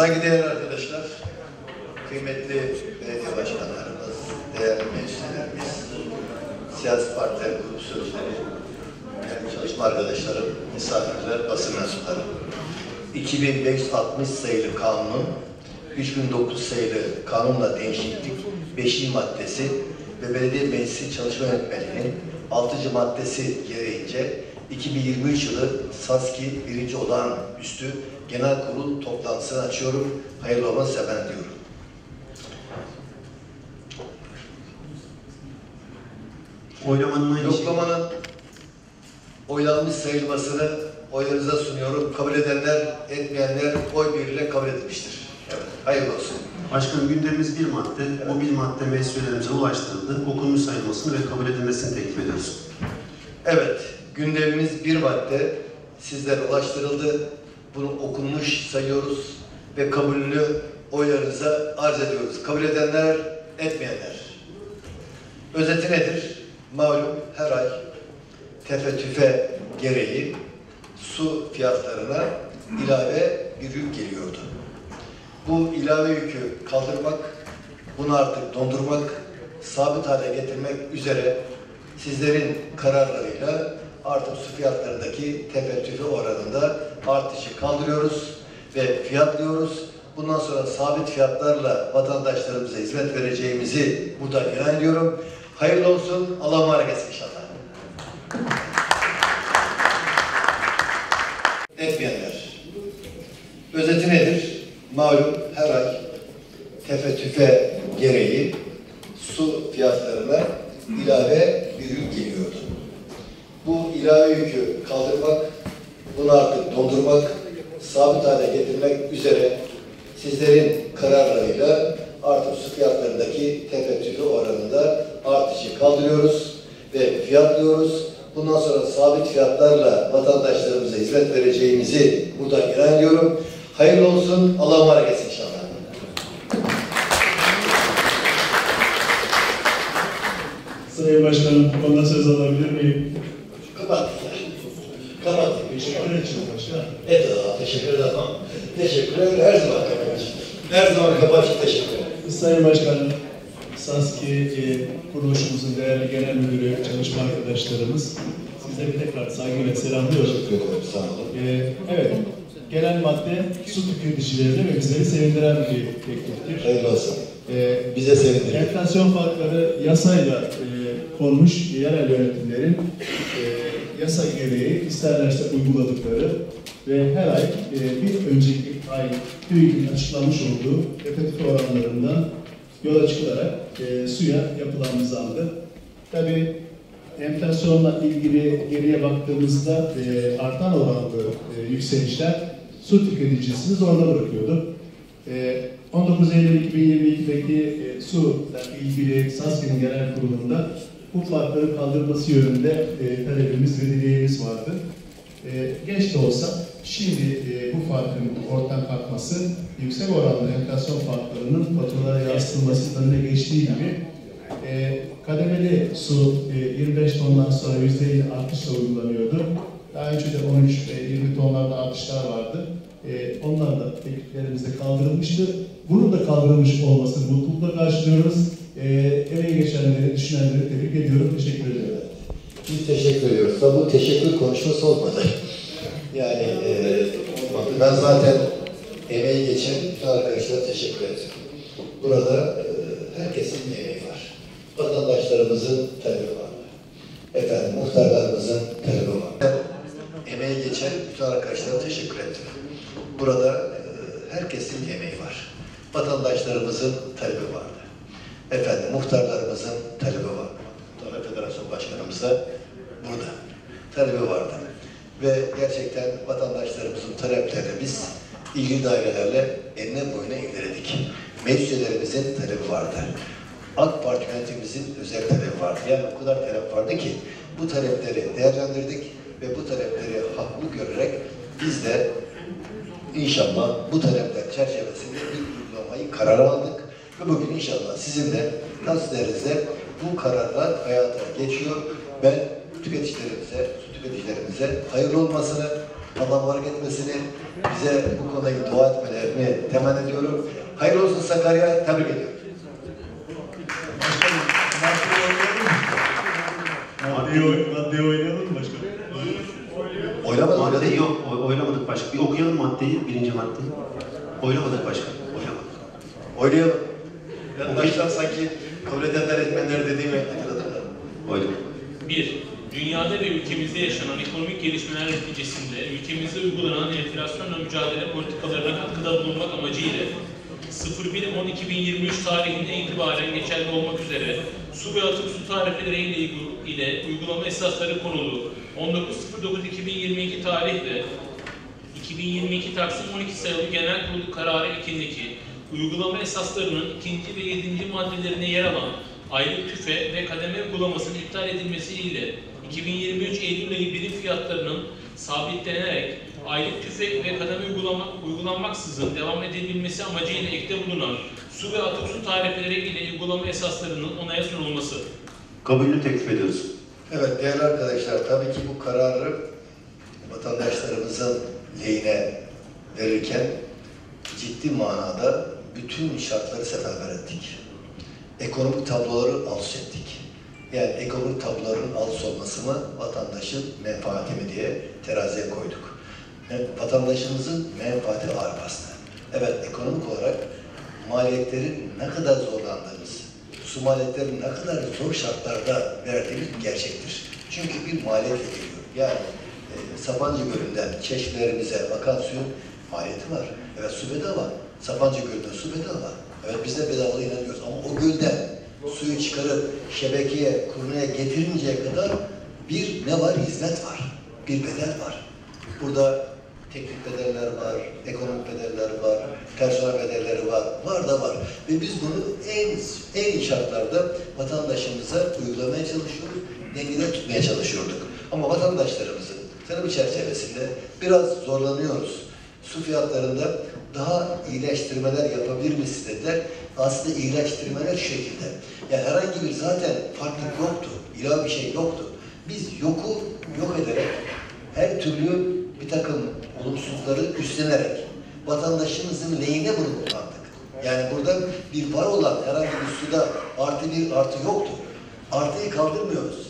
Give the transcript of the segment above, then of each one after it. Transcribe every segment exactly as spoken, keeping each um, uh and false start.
Saygıdeğer arkadaşlar, kıymetli belediye başkanlarımız, değerli meclislerimiz, siyasi partiler, grup sözleri, yani çalışma arkadaşlarım, misafirler, basın mensupları. iki bin beş yüz altmış sayılı kanunun üç bin dokuz sayılı kanunla değişiklik beşinci maddesi ve belediye meclisi çalışma yönetmeliğinin altıncı maddesi gereğince iki bin yirmi üç yılı SASKİ birinci Olağanüstü Genel Kurul toplantısını açıyorum. Hayırlı olması efendim diyorum. Oylamanın Yoklamanın oylanmış sayılmasını oylarınıza sunuyorum. Kabul edenler, etmeyenler oy birliğiyle kabul edilmiştir. Evet, hayırlı olsun. Başkanım, gündemimiz bir madde. O bir madde meclis üyelerimize ulaştırıldı. Okunmuş sayılmasını ve kabul edilmesini teklif ediyoruz. Evet, gündemimiz bir madde sizlere ulaştırıldı. Bunu okunmuş sayıyoruz ve kabulünü oylarınıza arz ediyoruz. Kabul edenler, etmeyenler. Özeti nedir? Malum her ay tefe tüfe gereği su fiyatlarına ilave bir yük geliyordu. Bu ilave yükü kaldırmak, bunu artık dondurmak, sabit hale getirmek üzere sizlerin kararlarıyla artık su fiyatlarındaki tefe tüfe oranında artışı kaldırıyoruz ve fiyatlıyoruz. Bundan sonra sabit fiyatlarla vatandaşlarımıza hizmet vereceğimizi buradan ilan ediyorum. Hayırlı olsun, Allah'a emanet olsun inşallah. Etmeyenler. Özeti nedir? Malum her ay tefe tüfe gereği su fiyatlarına ilave bir yük geliyordu. Bu ilave yükü kaldırmak, bunu artık dondurmak, sabit hale getirmek üzere sizlerin kararlarıyla artık su fiyatlarındaki tefe tüfe oranında artışı kaldırıyoruz ve fiyatlıyoruz. Bundan sonra sabit fiyatlarla vatandaşlarımıza hizmet vereceğimizi buradan ilan ediyorum. Hayırlı olsun, Allah'a emanet olsun inşallah. Sayın Başkanım, bu konuda söz alabilir miyim? Kapattık ya. Kapattık. Teşekkür ederim başkanım. Evet, teşekkür ederim. Teşekkür ederim. Her zaman kapattık. Her zaman kapattık. Teşekkür ederim. Sayın Başkanım, SASKİ e, kuruluşumuzun değerli genel müdürü, çalışma arkadaşlarımız, sizleri tekrar saygıyla selamlıyorum. Teşekkür ederim. Sağ olun. E, evet, genel madde su tüketicilerini ve bizleri sevindiren bir tekliftir. Hayırlı olsun. E, Bize sevindiriyor. Enflasyon farkları yasayla e, konmuş yerel yönetimlerin e, yasa gereği isterlerse uyguladıkları ve her ay e, bir önceki ay TÜİK'in açıklamış olduğu tefe tüfe oranlarından yola çıkılarak e, suya yapılan bir zamdı. Tabii enflasyonla ilgili geriye baktığımızda e, artan oranlı e, yükselişler su tüketicisini zorla bırakıyordu. E, on dokuz Eylül iki bin yirmi iki'deki e, su ilgili SASKİ'nin genel kurulunda bu farkları kaldırması yönünde e, talebimiz ve dileğimiz vardı. E, geç de olsa şimdi e, bu farkın ortadan kalkması, yüksek oranlı enflasyon farklarının faturalara yansıtılması önüne geçtiği gibi e, kademeli su e, yirmi beş tondan sonra yüzde elli artışla uygulanıyordu. Daha önce de on üç yirmi tonlarda artışlar vardı. E, onlar da tekliflerimizde kaldırılmıştı. Bunun da kaldırılmış olmasını mutlulukla karşılıyoruz. E, emeği geçenleri, düşünenleri tebrik ediyorum. Teşekkür ediyorum. Biz teşekkür ediyoruz. Tabi bu teşekkür konuşması olmadı. Yani e, olmadı. Ben zaten emeği geçen bütün arkadaşlara teşekkür ederim. Burada e, herkesin emeği var. Vatandaşlarımızın talebi var. Efendim, muhtarlarımızın talebi var. Emeği geçen bütün arkadaşlara teşekkür ederim. Burada e, herkesin emeği var. Vatandaşlarımızın talebi vardı. Efendim, muhtarlarımızın talebi vardı. Muhtar Federasyon Başkanımız da burada. Talebi vardı. Ve gerçekten vatandaşlarımızın taleplerini biz ilgili dairelerle enine boyuna ilerledik. Meclislerimizin talebi vardı. AK Parti yönetimimizin özel talebi vardı. Yani o kadar talep vardı ki bu talepleri değerlendirdik ve bu talepleri haklı görerek biz de İnşallah bu talepler çerçevesinde bir uygulamayı karar aldık ve bugün inşallah sizin de tasdilerinizle bu kararlar hayata geçiyor. Ben tüketicilerimize, su tüketicilerimize hayırlı olmasını, Allah var etmesini, bize bu konudaki dua etmelerini temenni ediyorum. Hayırlı olsun Sakarya, tebrik ediyorum. Başkanım, maddeyi oynayalım. Maddeyi oynayalım mı başkanım? Oylamadık, Madde oyladık. yok, oy- oylamadık başka. Bir okuyalım maddeyi, birinci maddeyi. Oylamadık başka, oylamadık. Oylayalım. Ben baştan sanki kabul edenler etmenler dediğimi hatırladım da. Oylamadık. bir. Dünyada ve ülkemizde yaşanan ekonomik gelişmeler neticesinde ülkemizde uygulanan enflasyonla mücadele politikalarına katkıda bulunmak amacıyla sıfır bir on iki bin yirmi üç tarihinde itibaren geçerli olmak üzere su ve atık su tarifeleri ile, ile uygulama esasları konulu on dokuz sıfır dokuz iki bin yirmi iki tarihle iki bin yirmi iki Taksim on iki sayılı Genel Kurulu Kararı ikindeki uygulama esaslarının ikinci ve yedinci maddelerine yer alan aylık tüfe ve kademe uygulamasının iptal edilmesiyle iki bin yirmi üç Eylül ayı birim fiyatlarının sabitlenerek aylık tüfe ve kademe uygulama, uygulanmaksızın devam edebilmesi amacıyla ekte bulunan su ve atık su tarifeleri ile uygulama esaslarının onaya sunulması. Kabulünü teklif ediyoruz. Evet değerli arkadaşlar, tabii ki bu kararı vatandaşlarımızın lehine verirken ciddi manada bütün şartları seferber ettik. Ekonomik tabloları alt üst ettik. Yani ekonomik tabloların alt üst olması mı, vatandaşın menfaati mi diye teraziye koyduk. Yani vatandaşımızın menfaati ağır bastı. Evet, ekonomik olarak maliyetlerin ne kadar zorlandığımız, su maliyetlerini ne kadar zor şartlarda verdiğimiz bir gerçektir. Çünkü bir maliyetle geliyor. Yani e, Sapanca Gölü'nden çeşmelerimize akan suyun maliyeti var. Evet, su bedava. Sapanca Gölü'nde su bedava. Evet, biz de bedava inanıyoruz ama o gölden suyu çıkarıp şebekeye, kurnaya getirinceye kadar bir ne var? Hizmet var. Bir bedel var. Burada teknik bedeller var, ekonomik bedeller var, personel bedelleri var, var da var. Ve biz bunu en en iyi şartlarda vatandaşımıza uygulamaya çalışıyoruz, dengede tutmaya çalışıyorduk. Ama vatandaşlarımızın talep çerçevesinde biraz zorlanıyoruz. Su fiyatlarında daha iyileştirmeler yapabilir misiniz dediler. Aslında iyileştirmeler şu şekilde. Yani herhangi bir zaten farklılık yoktu, ilave bir şey yoktu. Biz yoku yok ederek her türlü bir takım olumsuzlukları üstlenerek vatandaşımızın lehine bunu kullandık. Yani burada bir var olan herhangi bir suda artı bir artı yoktu. Artıyı kaldırmıyoruz.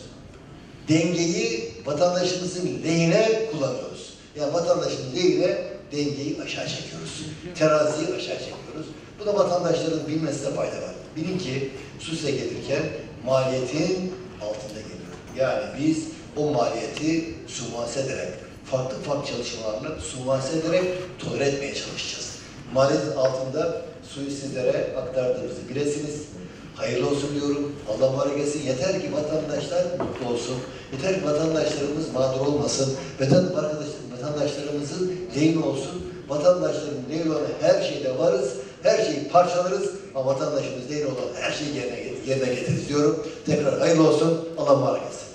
Dengeyi vatandaşımızın lehine kullanıyoruz. Yani vatandaşın lehine dengeyi aşağı çekiyoruz. Teraziyi aşağı çekiyoruz. Bu da vatandaşların bilmesine fayda var. Bilin ki su size gelirken maliyetin altında geliyor. Yani biz o maliyeti suvvanse ederek, farklı farklı çalışmalarla suvvanse ederek tolere etmeye çalışacağız. Maliyetin altında suyu sizlere aktardığımızı bilesiniz. Hayırlı olsun diyorum. Allah mübarek etsin. Yeter ki vatandaşlar mutlu olsun. Yeter ki vatandaşlarımız mağdur olmasın. Vatan, vatandaşlarımızın lehine olsun. Vatandaşların lehine olan her şeyde varız. Her şeyi parçalarız. Ama vatandaşımız lehine olan her şeyi yerine, yerine getiririz diyorum. Tekrar hayırlı olsun. Allah mübarek etsin.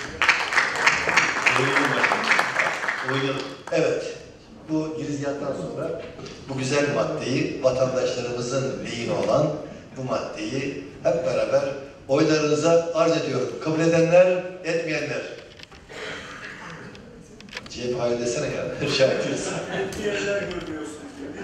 Oynayalım. Evet. Bu girizgahtan sonra bu güzel maddeyi, vatandaşlarımızın lehine olan bu maddeyi hep beraber oylarınıza arz ediyorum. Kabul edenler, etmeyenler. C H P hayır desene ya. Rica ediyoruz. Etmeyenler görüyorsunuz.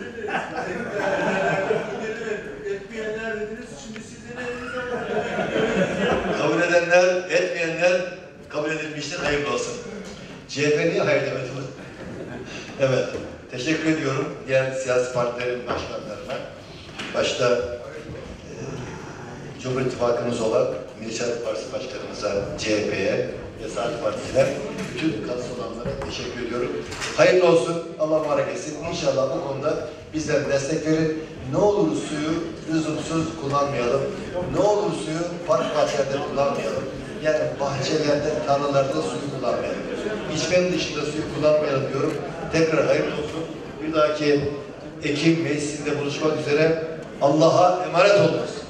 Etmeyenler dediniz, şimdi sizin elinize var. Kabul edenler, etmeyenler kabul edilmiştir. Hayırlı olsun. C H P niye hayır demedi? Evet. Teşekkür ediyorum diğer siyasi partilerin başkanlarına. Başta e, Cumhur İttifakımız olan Milliyetçi Hareket Partisi Başkanımıza, C H P'ye ve Saadet Partisi'ne, bütün katkısı olanlara teşekkür ediyorum. Hayırlı olsun, Allah mübarek etsin. İnşallah bu konuda bizden destek verin. Ne olur suyu lüzumsuz kullanmayalım. Ne olur suyu park bahçelerde kullanmayalım. Yani bahçelerde, tarlalarda suyu kullanmayalım. İçmenin dışında suyu kullanmayalım diyorum. Tekrar hayırlı olsun. Bir dahaki Ekim Meclisi'nde buluşmak üzere. Allah'a emanet olunuz.